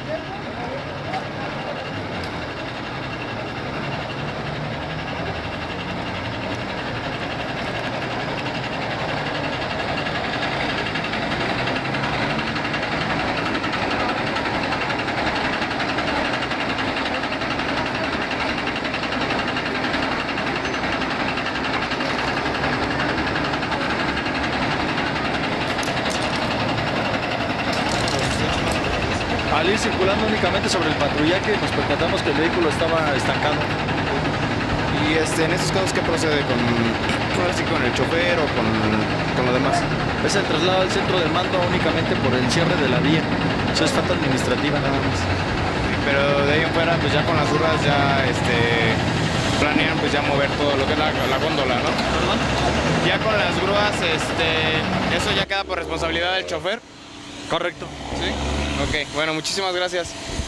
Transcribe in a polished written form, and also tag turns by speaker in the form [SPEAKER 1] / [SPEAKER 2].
[SPEAKER 1] Al ir circulando únicamente sobre el patrullaje, nos percatamos que el vehículo estaba estancado.
[SPEAKER 2] Y en estos casos, ¿qué procede con el chofer o con lo demás?
[SPEAKER 1] Es el traslado al centro de mando únicamente por el cierre de la vía. Eso es falta administrativa nada más.
[SPEAKER 2] Pero de ahí en fuera, pues ya con las grúas ya planean pues ya mover todo lo que es la góndola, ¿no?
[SPEAKER 1] ¿Perdón?
[SPEAKER 2] Ya con las grúas, eso ya queda por responsabilidad del chofer.
[SPEAKER 1] Correcto.
[SPEAKER 2] Sí. Ok, bueno, muchísimas gracias.